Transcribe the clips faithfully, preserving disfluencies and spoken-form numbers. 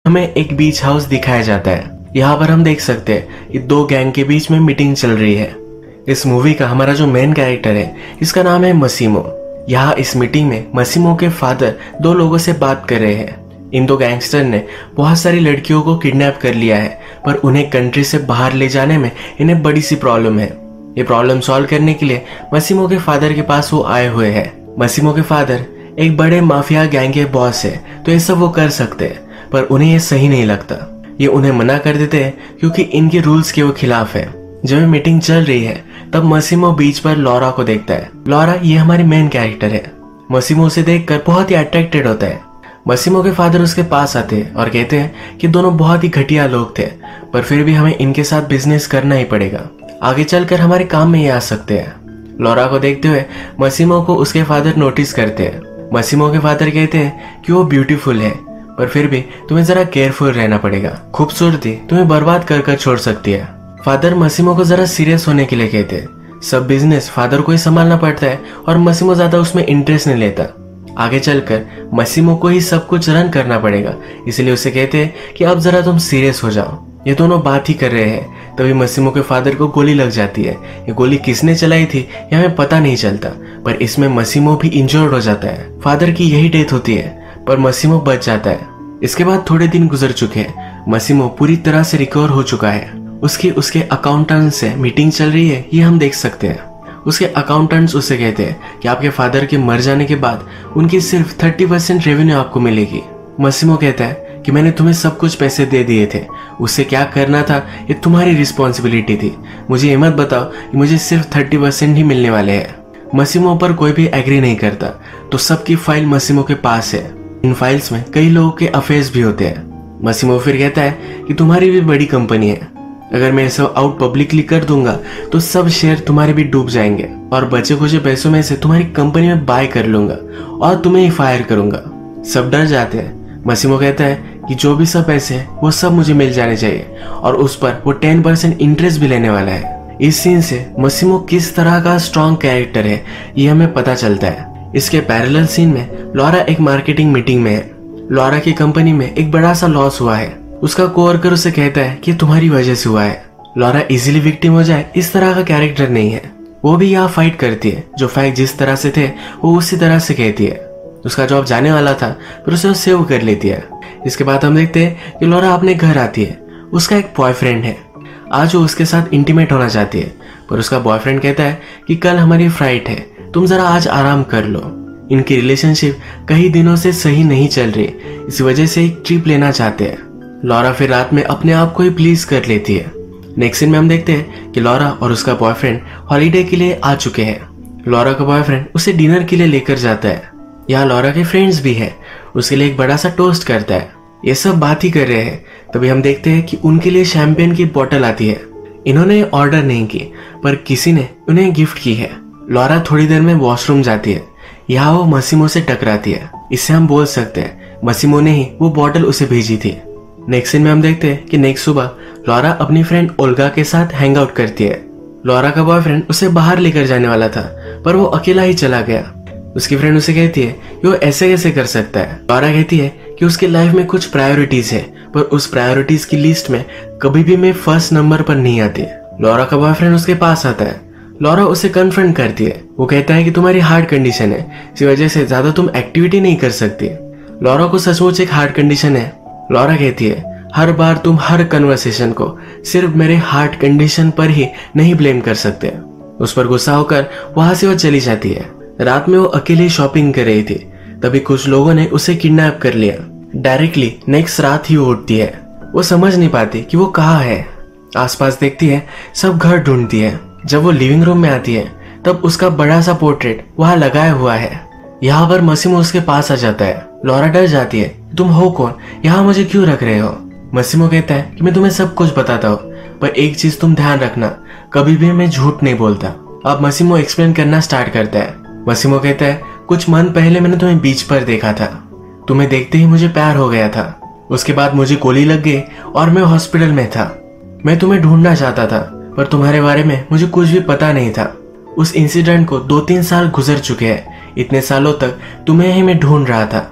हमें एक बीच हाउस दिखाया जाता है। यहाँ पर हम देख सकते हैं कि दो गैंग के बीच में मीटिंग चल रही है। इस मूवी का हमारा जो मेन कैरेक्टर है इसका नाम है मसीमो। यहाँ इस मीटिंग में मसीमो के फादर दो लोगों से बात कर रहे हैं। इन दो गैंगस्टर ने बहुत सारी लड़कियों को किडनैप कर लिया है, पर उन्हें कंट्री से बाहर ले जाने में इन्हें बड़ी सी प्रॉब्लम है। ये प्रॉब्लम सॉल्व करने के लिए मसीमो के फादर के पास वो आए हुए हैं। मसीमो के फादर एक बड़े माफिया गैंग के बॉस है, तो ये सब वो कर सकते हैं, पर उन्हें ये सही नहीं लगता। ये उन्हें मना कर देते हैं क्योंकि इनके रूल्स के वो खिलाफ है। जब ये मीटिंग चल रही है तब मसीमो बीच पर लॉरा को देखता है। लॉरा ये हमारी मेन कैरेक्टर है। मसीमो उसे देखकर बहुत ही अट्रैक्टेड होता है। मसीमो के फादर उसके पास आते हैं और कहते हैं कि दोनों बहुत ही घटिया लोग थे, पर फिर भी हमें इनके साथ बिजनेस करना ही पड़ेगा, आगे चलकर हमारे काम में ये आ सकते हैं। लॉरा को देखते हुए मसीमो को उसके फादर नोटिस करते हैं। मसीमो के फादर कहते हैं कि वो ब्यूटीफुल है, पर फिर भी तुम्हें जरा केयरफुल रहना पड़ेगा, खूबसूरती तुम्हें बर्बाद कर कर छोड़ सकती है। फादर मसीमो को जरा सीरियस होने के लिए कहते हैं। सब बिजनेस फादर को ही संभालना पड़ता है और मसीमो ज्यादा उसमें इंटरेस्ट नहीं लेता। आगे चलकर मसीमो को ही सब कुछ रन करना पड़ेगा, इसलिए उसे कहते हैं कि अब जरा तुम सीरियस हो जाओ। ये दोनों बात ही कर रहे हैं, तभी मसीमो के फादर को गोली लग जाती है। ये गोली किसने चलाई थी ये हमें पता नहीं चलता, पर इसमें मसीमो भी इंजर्ड हो जाता है। फादर की यही डेथ होती है, पर मसीमो बच जाता है। इसके बाद थोड़े दिन गुजर चुके हैं। मसीमो पूरी तरह से रिकवर हो चुका है। उसकी उसके अकाउंटेंट से मीटिंग चल रही है, ये हम देख सकते हैं। उसके अकाउंटेंट्स उससे कहते हैं कि आपके फादर के मर जाने के बाद उनकी सिर्फ तीस परसेंट रेवेन्यू आपको मिलेगी। मसीमो कहता है कि मैंने तुम्हें सब कुछ पैसे दे दिए थे, उससे क्या करना था ये तुम्हारी रिस्पॉन्सिबिलिटी थी। मुझे ये मत बताओ कि मुझे सिर्फ तीस परसेंट ही मिलने वाले हैं। मसीमो पर कोई भी एग्री नहीं करता, तो सबकी फाइल मसीमो के पास है। इन फाइल्स में कई लोगों के अफेयर्स भी होते हैं। मसीमो फिर कहता है कि तुम्हारी भी बड़ी कंपनी है, अगर मैं सब आउट पब्लिकली कर दूंगा तो सब शेयर तुम्हारे भी डूब जाएंगे, और बचे खुचे पैसों में से तुम्हारी कंपनी में बाय कर लूंगा और तुम्हें ही फायर करूंगा। सब डर जाते हैं। मसीमो कहता है कि जो भी सब पैसे हैं वो सब मुझे मिल जाने चाहिए, और उस पर वो टेन परसेंट इंटरेस्ट भी लेने वाला है। इस सीन से मसीमो किस तरह का स्ट्रॉन्ग कैरेक्टर है ये हमें पता चलता है। इसके पैरेलल सीन में लॉरा एक मार्केटिंग मीटिंग में है। लॉरा की कंपनी में एक बड़ा सा लॉस हुआ है। उसका कोवर्कर उसे कहता है कि तुम्हारी वजह से हुआ है। लॉरा इजीली विक्टिम हो जाए इस तरह का कैरेक्टर नहीं है। वो भी यहाँ फाइट करती है। जो फैक्ट जिस तरह से थे वो उसी तरह से कहती है। उसका जॉब जाने वाला था, पर उसे वो सेव कर लेती है। इसके बाद हम देखते हैं कि लॉरा अपने घर आती है। उसका एक बॉयफ्रेंड है। आज वो उसके साथ इंटीमेट होना चाहती है, पर उसका बॉयफ्रेंड कहता है कि कल हमारी फ्लाइट है, तुम जरा आज आराम कर लो। इनकी रिलेशनशिप कई दिनों से सही नहीं चल रही, इस वजह से एक ट्रिप लेना चाहते हैं। लॉरा फिर रात में अपने आप को ही प्लीज कर लेती है। नेक्स्ट सीन में हम देखते हैं कि लॉरा और उसका बॉयफ्रेंड हॉलीडे के लिए आ चुके हैं। लॉरा का बॉयफ्रेंड उसे डिनर के लिए लेकर जाता है। यहाँ लॉरा के फ्रेंड्स भी है, उसके लिए एक बड़ा सा टोस्ट करता है। ये सब बात ही कर रहे हैं, तभी हम देखते हैं कि उनके लिए शैंपेन की बोतल आती है। इन्होंने ऑर्डर नहीं की, पर किसी ने उन्हें गिफ्ट की है। लॉरा थोड़ी देर में वॉशरूम जाती है। यहाँ वो मसीमो से टकराती है। इससे हम बोल सकते हैं मसीमो ने ही वो बोतल उसे भेजी थी। नेक्स्ट सीन में हम देखते हैं कि नेक्स्ट सुबह लॉरा अपनी फ्रेंड ओल्गा के साथ हैंग आउट करती है। लॉरा का बॉयफ्रेंड उसे बाहर लेकर जाने वाला था, पर वो अकेला ही चला गया। उसकी फ्रेंड उसे कहती है कि वो ऐसे कैसे कर सकता है। लॉरा कहती है कि उसकी लाइफ में कुछ प्रायोरिटीज है, पर उस प्रायोरिटीज की लिस्ट में कभी भी मैं फर्स्ट नंबर पर नहीं आती। लॉरा का बॉयफ्रेंड उसके पास आता है। लॉरा उसे कन्फ्रंट करती है। वो कहता है कि तुम्हारी हार्ट कंडीशन है, इसी वजह से ज्यादा तुम एक्टिविटी नहीं कर सकती। लॉरा को सचमुच एक हार्ट कंडीशन है। लॉरा कहती है हर बार तुम हर कन्वर्सेशन को सिर्फ मेरे हार्ट कंडीशन पर ही नहीं ब्लेम कर सकते। उस पर गुस्सा होकर वहां से वो चली जाती है। रात में वो अकेली शॉपिंग कर रही थी, तभी कुछ लोगों ने उसे किडनैप कर लिया। डायरेक्टली नेक्स्ट रात ही वो उठती है। वो समझ नहीं पाती कि वो कहाँ है। आसपास देखती है, सब घर ढूंढती है। जब वो लिविंग रूम में आती है तब उसका बड़ा सा पोर्ट्रेट वहां लगाया हुआ है। यहाँ पर मसीमो उसके पास आ जाता है। लॉरा डर जाती है, तुम हो कौन, यहाँ मुझे क्यों रख रहे हो। मसीमो कहता है कि मैं तुम्हें सब कुछ बताता हूँ, पर एक चीज तुम ध्यान रखना, कभी भी मैं झूठ नहीं बोलता। अब मसीमो एक्सप्लेन करना स्टार्ट करता है। मसीमो कहता है कुछ मंथ पहले मैंने तुम्हें बीच पर देखा था, तुम्हें देखते ही मुझे प्यार हो गया था। उसके बाद मुझे गोली लग गई और मैं हॉस्पिटल में था। मैं तुम्हें ढूंढना चाहता था, पर तुम्हारे बारे में मुझे कुछ भी पता नहीं था। उस इंसिडेंट को दो तीन साल गुजर चुके हैं। इतने सालों तक तुम्हें ही मैं ढूंढ रहा था।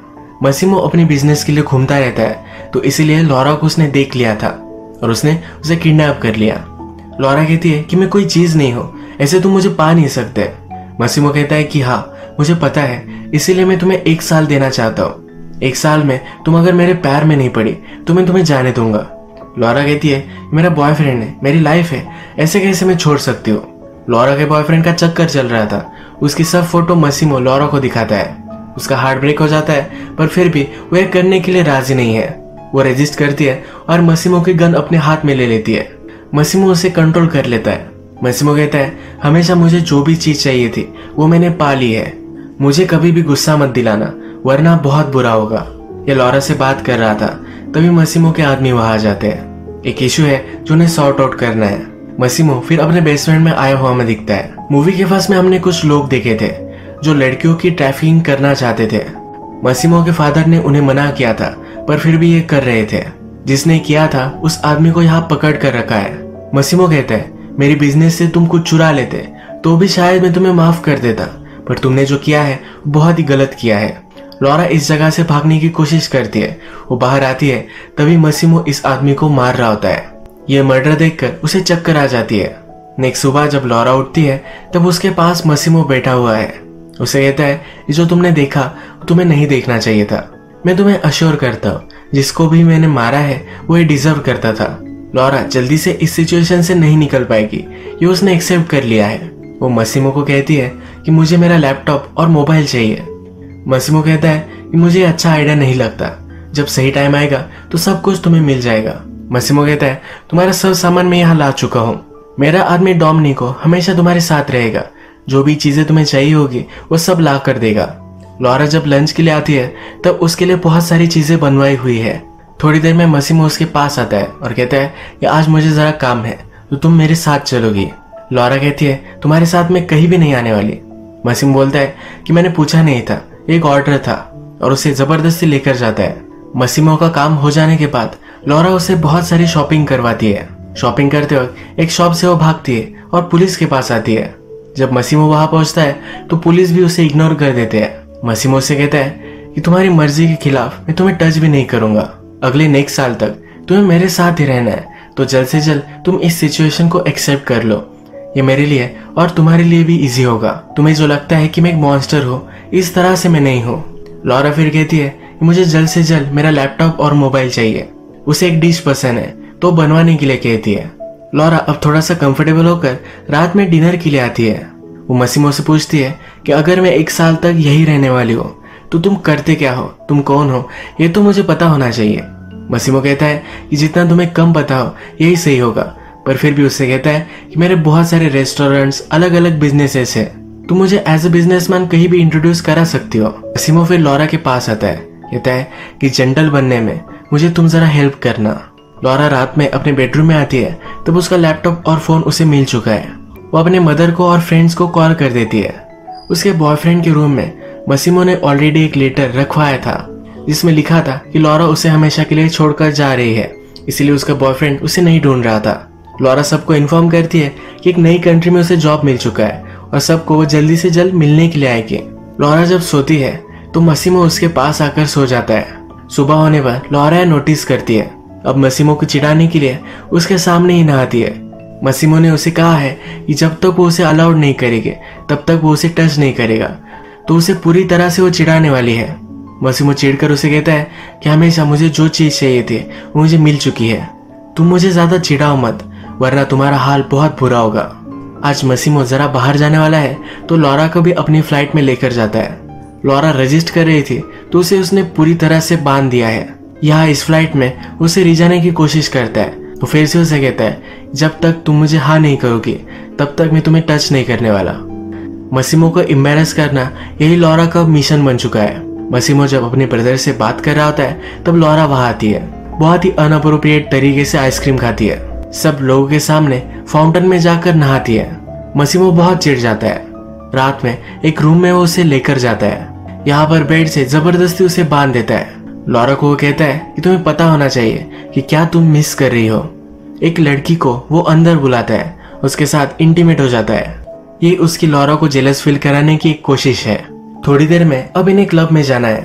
मसीमो अपनी बिजनेस के लिए घूमता रहता है, तो इसीलिए लॉरा को उसने देख लिया था और उसने उसे किडनैप कर लिया। लॉरा कहती है कि मैं कोई चीज नहीं हूँ, ऐसे तुम मुझे पा नहीं सकते। मसीमो कहता है कि हाँ मुझे पता है, इसीलिए मैं तुम्हें एक साल देना चाहता हूँ। एक साल में तुम अगर मेरे पैर में नहीं पड़ी तो मैं तुम्हें जाने दूंगा। लॉरा कहती है मेरा बॉयफ्रेंड है, मेरी लाइफ है, ऐसे कैसे मैं छोड़ सकती हूँ। लॉरा के बॉयफ्रेंड का चक्कर चल रहा था, उसकी सब फोटो मसीमो लॉरा को दिखाता है। उसका हार्ट ब्रेक हो जाता है, पर फिर भी वो यह करने के लिए राजी नहीं है। वो रेजिस्ट करती है और मसीमो की गन अपने हाथ में ले लेती है। मसीमो उसे कंट्रोल कर लेता है। मसीमो कहता है हमेशा मुझे जो भी चीज चाहिए थी वो मैंने पा ली है, मुझे कभी भी गुस्सा मत दिलाना वरना बहुत बुरा होगा। ये लॉरा से बात कर रहा था, तभी मसीमो के आदमी वहां आ जाते हैं। एक इशू है जो उन्हें सॉर्ट आउट करना है। मसीमो फिर अपने बेस्ट फ्रेंड में आया हुआ में दिखता है। मूवी के फर्स्ट में हमने कुछ लोग देखे थे जो लड़कियों की ट्रैफिकिंग करना चाहते थे। मसीमो के फादर ने उन्हें मना किया था, पर फिर भी ये कर रहे थे। जिसने किया था उस आदमी को यहाँ पकड़ कर रखा है। मसीमो कहता है मेरी बिजनेस से तुम कुछ चुरा लेते तो भी शायद मैं तुम्हें माफ कर देता, पर तुमने जो किया है बहुत ही गलत किया है। लॉरा इस जगह से भागने की कोशिश करती है। वो बाहर आती है, तभी मसीमो इस आदमी को मार रहा होता है। ये मर्डर देखकर उसे चक्कर आ जाती है। नेक्स्ट सुबह जब लॉरा उठती है तब उसके पास मसीमो बैठा हुआ है। उसे कहता है जो तुमने देखा तुम्हें नहीं देखना चाहिए था। मैं तुम्हें अश्योर करता हूँ जिसको भी मैंने मारा है वो ये डिजर्व करता था। लॉरा जल्दी से इस सिचुएशन से नहीं निकल पाएगी, ये उसने एक्सेप्ट कर लिया है। वो मसीमो को कहती है कि मुझे मेरा लैपटॉप और मोबाइल चाहिए। मसीमो कहता है कि मुझे अच्छा आइडिया नहीं लगता, जब सही टाइम आएगा तो सब कुछ तुम्हें मिल जाएगा। मसीमो कहता है तुम्हारा सब सामान मैं यहाँ ला चुका हूँ, मेरा आदमी डोमिनिको हमेशा तुम्हारे साथ रहेगा, जो भी चीजें तुम्हें चाहिए होगी वो सब ला कर देगा। लॉरा जब लंच के लिए आती है तब उसके लिए बहुत सारी चीजें बनवाई हुई है। थोड़ी देर में मसीमो उसके पास आता है और कहता है कि आज मुझे जरा काम है तो तुम मेरे साथ चलोगी। लॉरा कहती है तुम्हारे साथ मैं कहीं भी नहीं आने वाली। मसीमो बोलता है कि मैंने पूछा नहीं था, एक ऑर्डर था, और उसे जबरदस्ती लेकर जाता है। मसीमो का काम हो जाने के बाद लॉरा उसे बहुत सारी शॉपिंग करवाती है। शॉपिंग करते वक्त एक शॉप से वो भागती है और पुलिस के पास आती है। जब मसीमो वहां पहुंचता है तो पुलिस भी उसे इग्नोर कर देते हैं। मसीमो से कहता है कि तुम्हारी मर्जी के खिलाफ मैं तुम्हें टच भी नहीं करूंगा, अगले नेक्स्ट साल तक तुम्हें मेरे साथ ही रहना है, तो जल्द से जल्द तुम इस सिचुएशन को एक्सेप्ट कर लो, ये मेरे लिए और तुम्हारे लिए भी इजी होगा। तुम्हें जो लगता है कि मैं एक मॉन्स्टर हूँ, इस तरह से मैं नहीं हूँ। लॉरा फिर कहती है कि मुझे जल्द से जल्द मेरा लैपटॉप और मोबाइल चाहिए। उसे एक डिश पसंद है तो बनवाने के लिए कहती है। लॉरा अब थोड़ा सा कंफर्टेबल होकर रात में डिनर के लिए आती है। वो मसीमो से पूछती है कि अगर मैं एक साल तक यही रहने वाली हूँ तो तुम करते क्या हो, तुम कौन हो, ये तो मुझे पता होना चाहिए। मसीमो कहता है कि जितना तुम्हें कम पता हो यही सही होगा, पर फिर भी उससे कहता है कि मेरे बहुत सारे रेस्टोरेंट्स, अलग अलग बिजनेसेस है, तुम मुझे एज ए बिजनेसमैन कहीं भी इंट्रोड्यूस करा सकती हो। मसीमो फिर लॉरा के पास आता है, कहता है कि जेंटल बनने में मुझे तुम जरा हेल्प करना। लॉरा रात में अपने बेडरूम में आती है तब उसका लैपटॉप और फोन उसे मिल चुका है। वो अपने मदर को और फ्रेंड्स को कॉल कर देती है। उसके बॉयफ्रेंड के रूम में मसीमो ने ऑलरेडी एक लेटर रखवाया था जिसमें लिखा था कि लॉरा उसे हमेशा के लिए छोड़कर जा रही है, इसीलिए उसका बॉयफ्रेंड उसे नहीं ढूंढ रहा था। लॉरा सबको इन्फॉर्म करती है कि एक नई कंट्री में उसे जॉब मिल चुका है और सबको वो जल्दी से जल्द मिलने के लिए आएगी। लॉरा जब सोती है तो मसीमो उसके पास आकर सो जाता है। सुबह होने पर लॉरा नोटिस करती है, अब मसीमो को चिढ़ाने के लिए उसके सामने ही नहाती है। मसीमो ने उसे कहा है कि जब तक वो उसे अलाउड नहीं करेगी तब तक वो उसे टच नहीं करेगा, तो उसे पूरी तरह से वो चिढ़ाने वाली है। मसीमो चिढ़कर उसे कहता है कि हमेशा मुझे जो चीज चाहिए थी वो मुझे मिल चुकी है, तुम मुझे ज्यादा चिढ़ाओ मत वरना तुम्हारा हाल बहुत बुरा होगा। आज मसीमो जरा बाहर जाने वाला है तो लॉरा को भी अपनी फ्लाइट में लेकर जाता है। लॉरा रजिस्ट कर रही थी तो उसे उसने पूरी तरह से बांध दिया है। यहाँ इस फ्लाइट में उसे रिझाने की कोशिश करता है तो फिर से उसे कहता है जब तक तुम मुझे हाँ नहीं करोगी तब तक मैं तुम्हें टच नहीं करने वाला। मसीमो को एम्बैरेस करना यही लॉरा का मिशन बन चुका है। मसीमो जब अपने ब्रदर से बात कर रहा होता है तब लॉरा वहां आती है। बहुत ही अनअप्रोप्रिएट तरीके से आइसक्रीम खाती है, सब लोगों के सामने फाउंटेन में जाकर नहाती है। मसीमो बहुत चिढ़ जाता है। रात में एक रूम में वो उसे लेकर जाता है। यहाँ पर बेड से जबरदस्ती उसे बांध देता है। लॉरा को वो कहता है कि तुम्हें पता होना चाहिए कि क्या तुम मिस कर रही हो। एक लड़की को वो अंदर बुलाता है, उसके साथ इंटीमेट हो जाता है। ये उसकी लॉरा को जेलस फील कराने की एक कोशिश है। थोड़ी देर में अब इन्हें क्लब में जाना है।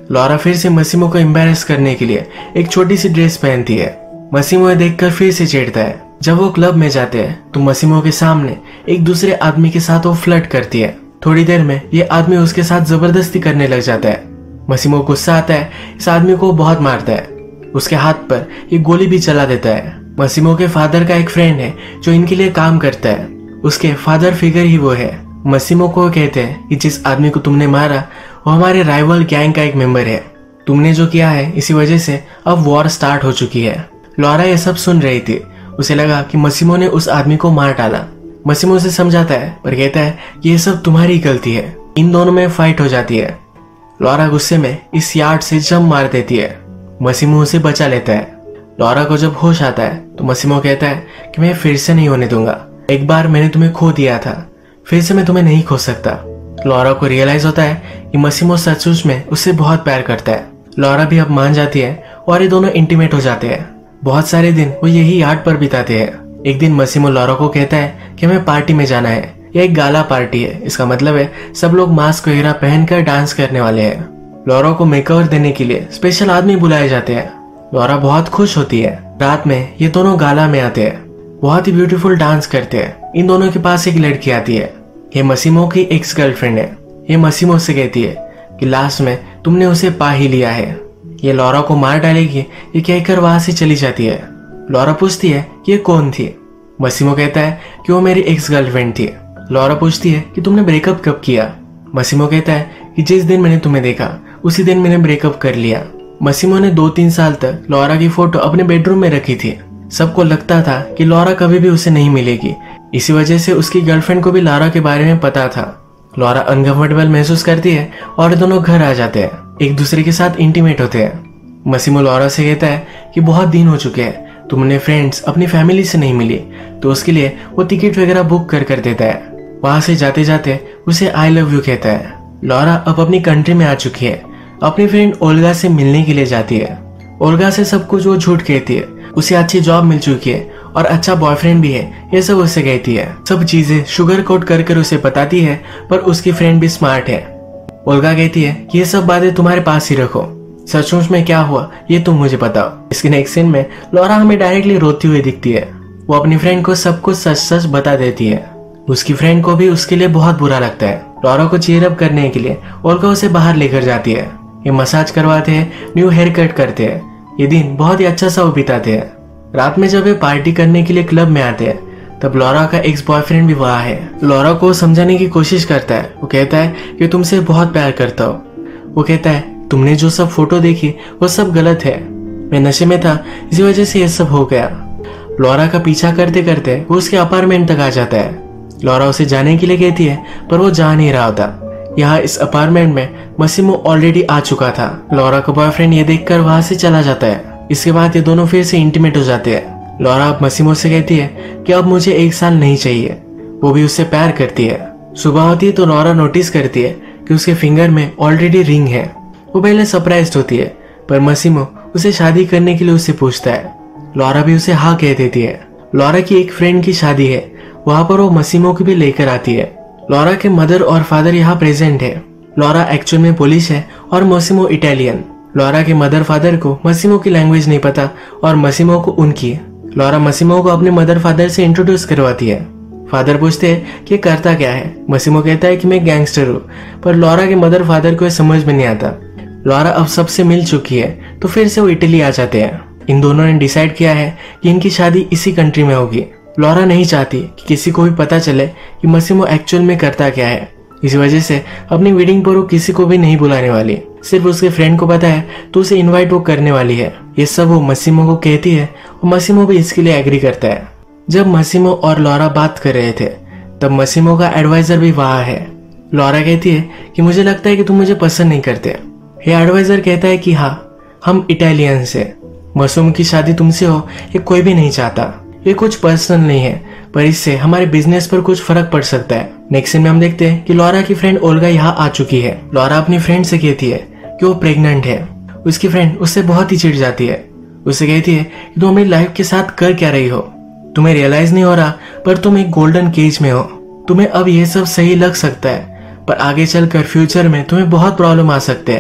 लॉरा फिर से मसीमो को एम्बैरेस करने के लिए एक छोटी सी ड्रेस पहनती है। मसीमो देखकर फिर से चिढ़ता है। जब वो क्लब में जाते हैं तो मसीमो के सामने एक दूसरे आदमी के साथ वो फ्लर्ट करती है। थोड़ी देर में ये आदमी उसके साथ जबरदस्ती करने लग जाता है। मसीमो गुस्सा आता है, इस आदमी को बहुत मारता है। उसके हाथ पर ये गोली भी चला देता है। मसीमो के फादर का एक फ्रेंड है जो इनके लिए काम करता है, उसके फादर फिगर ही वो है। मसीमो को कहते हैं कि जिस आदमी को तुमने मारा वो हमारे राइवल गैंग का एक मेंबर है, तुमने जो किया है इसी वजह से अब वॉर स्टार्ट हो चुकी है। लॉरा ये सब सुन रही थी। उसे लगा कि मसीमो ने उस आदमी को मार डाला। मसीमो उसे समझाता है पर कहता है कि ये सब तुम्हारी गलती है। इन दोनों में फाइट हो जाती है। लॉरा गुस्से में इस यार्ड से जंप मार देती है। मसीमो उसे बचा लेता है। लॉरा को जब होश आता है तो मसीमो कहता है कि मैं फिर से नहीं होने दूंगा। एक बार मैंने तुम्हें खो दिया था, फिर से मैं तुम्हें नहीं खो सकता। लॉरा को रियलाइज होता है कि मसीमो सचमुच में उससे बहुत प्यार करता है। लॉरा भी अब मान जाती है और ये दोनों इंटीमेट हो जाते हैं। बहुत सारे दिन वो यही यार्ड पर बिताते हैं। एक दिन मसीमो लॉरा को कहता है कि हमें पार्टी में जाना है। यह एक गाला पार्टी है, इसका मतलब है सब लोग मास्क वगैरह पहनकर डांस करने वाले हैं। लॉरा को मेकओवर देने के लिए स्पेशल आदमी बुलाए जाते हैं। लॉरा बहुत खुश होती है। रात में ये दोनों गाला में आते हैं, बहुत ही ब्यूटीफुल डांस करते हैं। इन दोनों के पास एक लड़की आती है। ये मसीमो की एक्स गर्लफ्रेंड है। ये मसीमो से कहती है कि लास्ट में तुमने उसे पा ही लिया है, ये लॉरा को मार डालेगी, ये कहकर वहां से चली जाती है। लॉरा पूछती है कि ये कौन थी। मसीमो कहता है कि वो मेरी एक्स गर्लफ्रेंड थी। लॉरा पूछती है कि तुमने ब्रेकअप कब किया। मसीमो कहता है कि जिस दिन मैंने तुम्हें देखा उसी दिन मैंने ब्रेकअप कर लिया। मसीमो ने दो तीन साल तक लॉरा की फोटो अपने बेडरूम में रखी थी। सबको लगता था कि लॉरा कभी भी उसे नहीं मिलेगी, इसी वजह से उसकी गर्लफ्रेंड को भी लॉरा के बारे में पता था। लॉरा अनकंफर्टेबल महसूस करती है और दोनों घर आ जाते हैं, एक दूसरे के साथ इंटीमेट होते हैं। मसीमो लॉरा से कहता है कि बहुत दिन हो चुके हैं, तुमने फ्रेंड्स अपनी फैमिली से नहीं मिली, तो उसके लिए वो टिकट वगैरह बुक कर कर देता है। वहां से जाते जाते उसे आई लव यू कहता है। लॉरा अब अपनी कंट्री में आ चुकी है। अपनी फ्रेंड ओल्गा से मिलने के लिए जाती है। ओल्गा से सब कुछ वो झूठ कहती है। उसे अच्छी जॉब मिल चुकी है और अच्छा बॉयफ्रेंड भी है, ये सब उससे कहती है। सब चीजें शुगर कोट कर कर उसे बताती है, पर उसकी फ्रेंड भी स्मार्ट है। ओल्गा कहती है कि ये सब बातें तुम्हारे पास ही रखो, सचमुच में क्या हुआ ये तुम मुझे बताओ। इसके नेक्स्ट सीन में लॉरा हमें डायरेक्टली रोती हुई दिखती है। वो अपनी फ्रेंड को सब कुछ सच सच बता देती है। उसकी फ्रेंड को भी उसके लिए बहुत बुरा लगता है। लॉरा को चीयर अप करने के लिए ओल्गा उसे बाहर लेकर जाती है। ये मसाज करवाते हैं, न्यू हेयर कट करते हैं। ये दिन बहुत ही अच्छा सा वो बिताते हैं। रात में जब ये पार्टी करने के लिए क्लब में आते हैं तब लॉरा का एक्स बॉयफ्रेंड भी वहाँ है। लॉरा को समझाने की कोशिश करता है। वो कहता है कि तुमसे बहुत प्यार करता हूँ। वो कहता है तुमने जो सब फोटो देखी वो सब गलत है, मैं नशे में था इसी वजह से ये सब हो गया। लॉरा का पीछा करते करते वो उसके अपार्टमेंट तक आ जाता है। लॉरा उसे जाने के लिए कहती है पर वो जा नहीं रहा होता। यहाँ इस अपार्टमेंट में मसीमो ऑलरेडी आ चुका था। लॉरा का बॉयफ्रेंड ये देखकर वहां से चला जाता है। इसके बाद ये दोनों फिर से इंटीमेट हो जाते हैं। लॉरा अब मसीमो से कहती है कि अब मुझे एक साल नहीं चाहिए। वो भी उससे प्यार करती है। सुबह होती है तो लॉरा नोटिस करती है कि उसके फिंगर में ऑलरेडी रिंग है। वो पहले सरप्राइज्ड होती है पर मसीमो उसे शादी करने के लिए उससे पूछता है। लॉरा भी उसे हाँ कह देती है। लॉरा की एक फ्रेंड की शादी है, वहां पर वो मसीमो को भी लेकर आती है। लॉरा के मदर और फादर यहाँ प्रेजेंट है। लॉरा एक्चुअल में पोलिश है और मसीमो इटालियन। लॉरा के मदर फादर को मसीमो की लैंग्वेज नहीं पता और मसीमो को उनकी। लॉरा मसीमो को अपने मदर फादर से इंट्रोड्यूस करवाती है। फादर पूछते हैं कि करता क्या है। मसीमो कहता है कि मैं गैंगस्टर हूँ, पर लॉरा के मदर फादर को समझ में नहीं आता। लॉरा अब सबसे मिल चुकी है तो फिर से वो इटली आ जाते हैं। इन दोनों ने डिसाइड किया है कि इनकी शादी इसी कंट्री में होगी। लॉरा नहीं चाहती कि किसी को भी पता चले कि मसीमो एक्चुअल में करता क्या है, इस वजह से अपनी वेडिंग पर वो किसी को भी नहीं बुलाने वाली। सिर्फ उसके फ्रेंड को पता है तो उसे इनवाइट वो करने वाली है। ये सब वो मसीमो को कहती है और मसीमो भी इसके लिए एग्री करता है। जब मसीमो और लॉरा बात कर रहे थे तब मसीमो का एडवाइजर भी वहाँ है। लॉरा कहती है कि मुझे लगता है कि तुम मुझे पसंद नहीं करते। ये एडवाइजर कहता है कि हाँ, हम इटालियन से, मसीमो की शादी तुमसे हो ये कोई भी नहीं चाहता। ये कुछ पर्सनल नहीं है, पर इससे हमारे बिजनेस पर कुछ फर्क पड़ सकता है। नेक्स्ट सीन में हम देखते हैं कि लॉरा की फ्रेंड ओल्गा यहाँ आ चुकी है। लॉरा अपनी फ्रेंड से कहती है कि वो प्रेग्नेंट है। उसकी फ्रेंड उससे बहुत ही चिढ़ जाती है। उसे कहती है कि तुम अपनी लाइफ के साथ कर क्या रही हो, तुम्हें रियलाइज नहीं हो रहा, पर तुम एक गोल्डन केज में हो। तुम्हें अब ये सब सही लग सकता है पर आगे चलकर फ्यूचर में तुम्हें बहुत प्रॉब्लम आ सकते हैं।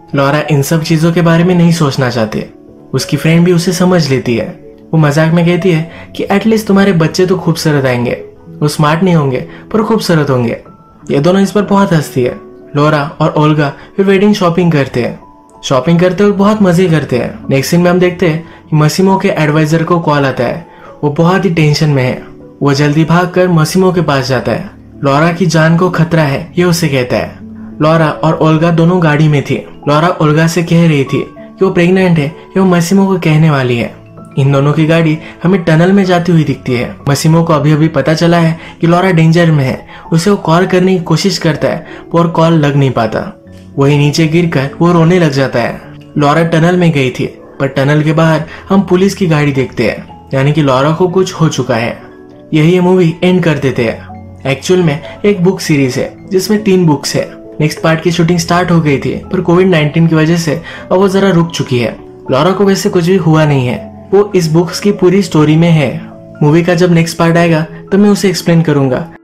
लॉरा इन सब चीजों के बारे में नहीं सोचना चाहती। उसकी फ्रेंड भी उसे समझ लेती है। वो मजाक में कहती है कि एटलीस्ट तुम्हारे बच्चे तो खूबसूरत आएंगे, वो स्मार्ट नहीं होंगे पर खूबसूरत होंगे। ये दोनों इस पर बहुत हंसती है। लॉरा और ओल्गा फिर वेडिंग शॉपिंग करते हैं। शॉपिंग करते हुए बहुत मजे करते हैं। नेक्स्ट सीन में हम देखते हैं कि मसीमो के एडवाइजर को कॉल आता है। वो बहुत ही टेंशन में है। वो जल्दी भागकर मसीमो के पास जाता है। लॉरा की जान को खतरा है ये उसे कहता है। लॉरा और ओल्गा दोनों गाड़ी में थी। लॉरा ओल्गा से कह रही थी कि वो प्रेग्नेंट है, ये वो मसीमो को कहने वाली है। इन दोनों की गाड़ी हमें टनल में जाती हुई दिखती है। मसीमो को अभी अभी पता चला है कि लॉरा डेंजर में है। उसे वो कॉल करने की कोशिश करता है पर कॉल लग नहीं पाता। वही नीचे गिरकर वो रोने लग जाता है। लॉरा टनल में गई थी पर टनल के बाहर हम पुलिस की गाड़ी देखते हैं, यानी कि लॉरा को कुछ हो चुका है। यही ये मूवी एंड कर देते हैं। एक्चुअल में एक बुक सीरीज है जिसमें तीन बुक्स है। नेक्स्ट पार्ट की शूटिंग स्टार्ट हो गई थी पर कोविड नाइनटीन की वजह से अब वो जरा रुक चुकी है। लॉरा को वैसे कुछ भी हुआ नहीं है, वो इस बुक्स की पूरी स्टोरी में है। मूवी का जब नेक्स्ट पार्ट आएगा तब मैं उसे एक्सप्लेन करूंगा।